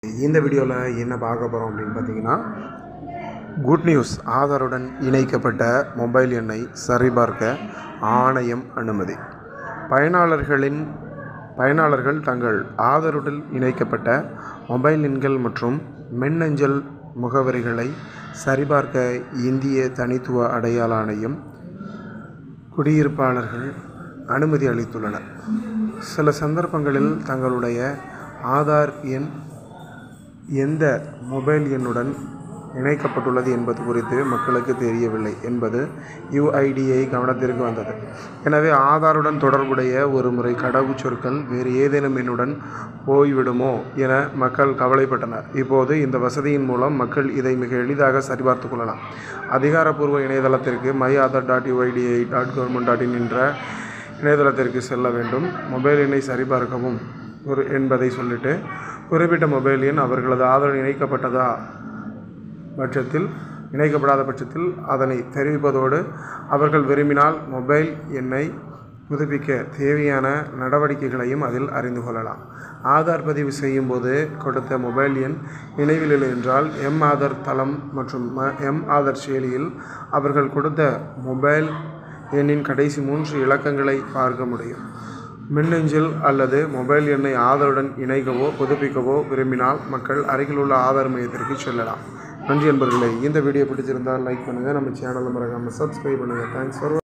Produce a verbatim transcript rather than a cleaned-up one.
இந்த வீடியோவில் என்ன பார்க்க போகிறோம் அப்படின்னு பார்த்தீங்கன்னா, குட் நியூஸ். ஆதாருடன் இணைக்கப்பட்ட மொபைல் எண்ணை சரிபார்க்க ஆணையம் அனுமதி. பயனாளர்களின் பயனாளர்கள் தங்கள் ஆதாருடன் இணைக்கப்பட்ட மொபைல் எண்கள் மற்றும் மின்னஞ்சல் முகவரிகளை சரிபார்க்க இந்திய தனித்துவ அடையாள ஆணையம் குடியிருப்பாளர்கள் அனுமதி அளித்துள்ளனர். சில சந்தர்ப்பங்களில் தங்களுடைய ஆதார் எண் எந்த மொபைல் எண்ணுடன் இணைக்கப்பட்டுள்ளது என்பது குறித்து மக்களுக்கு தெரியவில்லை என்பது யூ ஐ டி ஏ கவனத்திற்கு வந்தது. எனவே ஆதாருடன் தொடர்புடைய ஒரு முறை கடவுச்சொற்கள் வேறு ஏதேனும் எண்ணுடன் போய்விடுமோ என மக்கள் கவலைப்பட்டனர். இப்போது இந்த வசதியின் மூலம் மக்கள் இதை மிக எளிதாக சரிபார்த்து கொள்ளலாம். அதிகாரப்பூர்வ இணையதளத்திற்கு my Aadhaar dot U I D A dot government dot in என்ற இணையதளத்திற்கு செல்ல வேண்டும். மொபைல் எண்ணை சரிபார்க்கவும் ஒரு என்பதை சொல்லிட்டு குறிப்பிட்ட மொபைல் எண் அவர்களது ஆதார் இணைக்கப்பட்டதா பட்சத்தில் இணைக்கப்படாத பட்சத்தில் அதனை தெரிவிப்பதோடு அவர்கள் விரும்பினால் மொபைல் எண்ணை புதுப்பிக்க தேவையான நடவடிக்கைகளையும் அதில் அறிந்து கொள்ளலாம். ஆதார் பதிவு செய்யும் போது கொடுத்த மொபைல் எண் நினைவில் இல்லை என்றால் எம் ஆதார் தளம் மற்றும் எம் ஆதார் செயலியில் அவர்கள் கொடுத்த மொபைல் எண்ணின் கடைசி மூன்று இலக்கங்களை பார்க்க முடியும். மின்னஞ்சல் அல்லது மொபைல் எண்ணை ஆதாருடன் இணைக்கவோ புதுப்பிக்கவோ விரும்பினால் மக்கள் அருகில் உள்ள ஆதார் மையத்திற்கு செல்லலாம். நன்றி நண்பர்களே. இந்த வீடியோ பிடிச்சிருந்தால் லைக் பண்ணுங்கள். நம்ம சேனலை மறக்காமல் சப்ஸ்கிரைப் பண்ணுங்கள். Thanks for